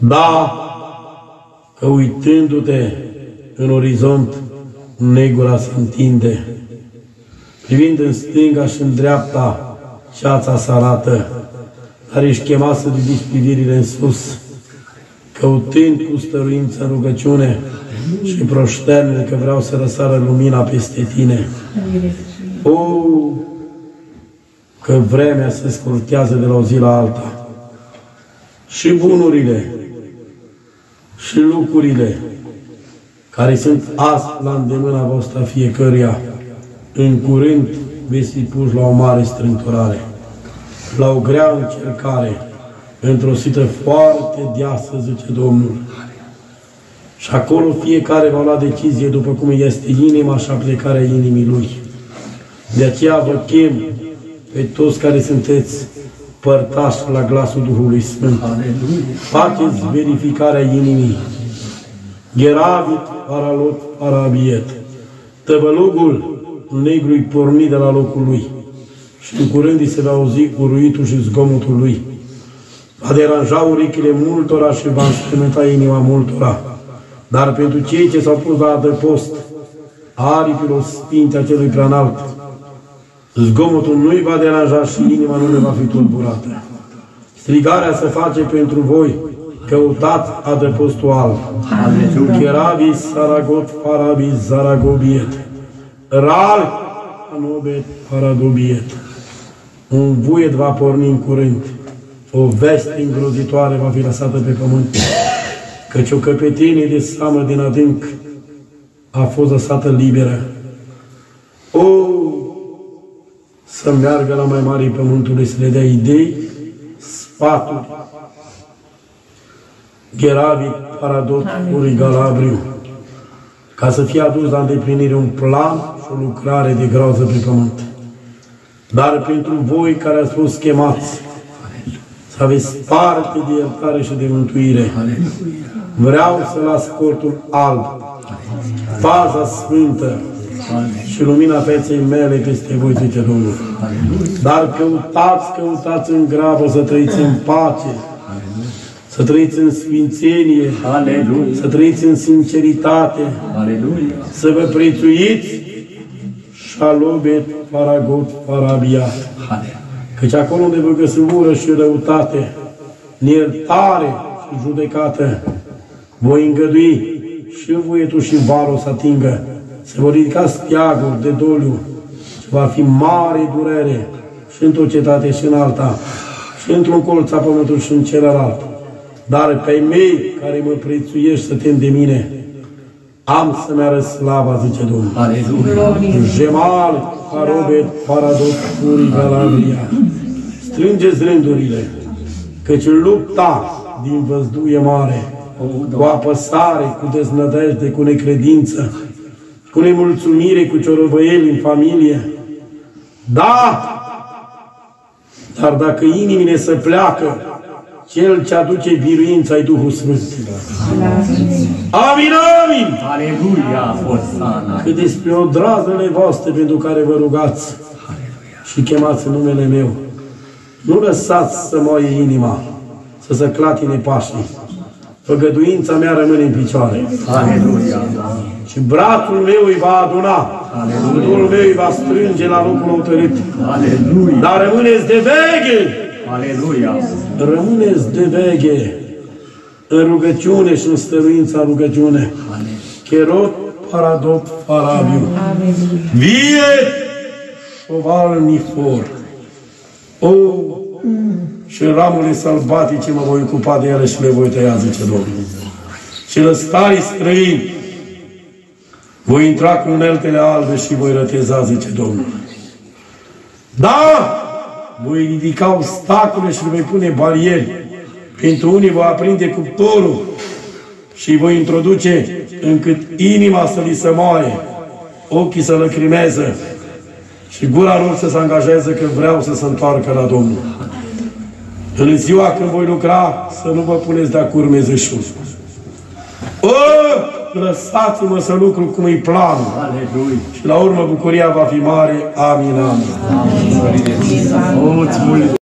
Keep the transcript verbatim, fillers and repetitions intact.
Da, că uitându-te în orizont, negura se întinde. Privind în stânga și în dreapta, ceața se arată, dar ești chemat să ridici privirile în sus, căutând cu stăruință în rugăciune și proșterne că vreau să răsară lumina peste tine. O, că vremea se scurtează de la o zi la alta. Și bunurile, și lucrurile care sunt azi la îndemâna voastră fiecăruia, în curând veți fi puși la o mare strânturare, la o grea încercare, într-o sită foarte deasă, zice Domnul. Și acolo fiecare va lua decizie după cum este inima și aplecarea inimii lui. De aceea vă chem pe toți care sunteți părtași la glasul Duhului Sfânt. Faceți verificarea inimii. Geravit, paralot, parabiet. Tăvălugul negrului porni de la locul lui și în curând îi se va auzi uruitul și zgomotul lui. Va deranja urechile multora și va înspăimânta inima multora. Dar pentru cei ce s-au pus la adăpost, aripilor sfinte a celui preanalt, zgomotul nu-i va deranja și inima nu le va fi tulburată. Strigarea se face pentru voi, căutați adăpostul alb. Cheravis, Saragot, Parabis, Zaragobiet. Ral, Anobet, Paradobiet. Un vuiet va porni în curând. O veste îngrozitoare va fi lăsată pe pământ. Căci o căpetenie de seamă din adânc a fost lăsată liberă. O, să meargă la mai mari pământului, să le dea idei, sfaturi. Geravit, Paradot, Uri, Galabriu, ca să fie adus la îndeplinire un plan și o lucrare de groază pe pământ. Dar pentru voi care ați fost chemați să aveți parte de iertare și de mântuire, vreau să las cortul alb, faza sfântă și lumina feței mele peste voi, zice Domnul. Dar căutați, căutați în grabă să trăiți în pace, să trăiți în sfințenie, Aleluia. Să trăiți în sinceritate, Aleluia. Să vă prețuiți Shalobet, Paragot, Parabiat. Căci acolo unde vă găsi ură și răutate, neiertare și judecată, voi îngădui și vuietul și varul să atingă, se vor ridica steaguri de doliu și va fi mare durere și într-o cetate și în alta, și într-un colț a pământului și în celălalt. Dar pe mei care mă prețuiești să tem de mine, am să-mi arăt slava, zice Domnul. Aleluia! Jemal, Parobet, Paradot, Uri, Galabria. Strângeți rândurile, căci lupta din văzduh e mare, cu apăsare, cu deznădejde, cu necredință, cu nemulțumire, cu ciorovăieli în familie. Da! Dar dacă inimile se pleacă, Cel ce aduce biruința ai Duhul Sfânt. Amin, amin! Aleluia! Osana! Că despre odrazele voastre pentru care vă rugați și chemați în numele meu, nu lăsați să moaie inima, să se clatine pașii. Făgăduința mea rămâne în picioare. Aleluia! Și brațul meu îi va aduna. Duhul meu îi va strânge la locul hotărât. Aleluia! Dar rămâneți de veche! Aleluia! Rămâneți de veche în rugăciune și în stăruința rugăciune. Cherot, Paradot, Parabiu. Vie, șoval nifor. O, și ramurile sălbatice mă voi ocupa de ele și le voi tăia, zice Domnul. Și lăstarii străini voi intra cu uneltele albe și voi răteza, zice Domnul. Da! Voi ridica obstacole și le voi pune barieri. Pentru unii voi aprinde cuptorul și voi introduce încât inima să li se moaie, ochii să lăcrimeze și gura lor să se angajeze că vreau să se întoarcă la Domnul. În ziua când voi lucra, să nu vă puneți de-a curmezeșul. O, lăsați-mă să lucru cum îi planul. Aleluia! Și la urmă bucuria va fi mare. Amin, amin. Amin.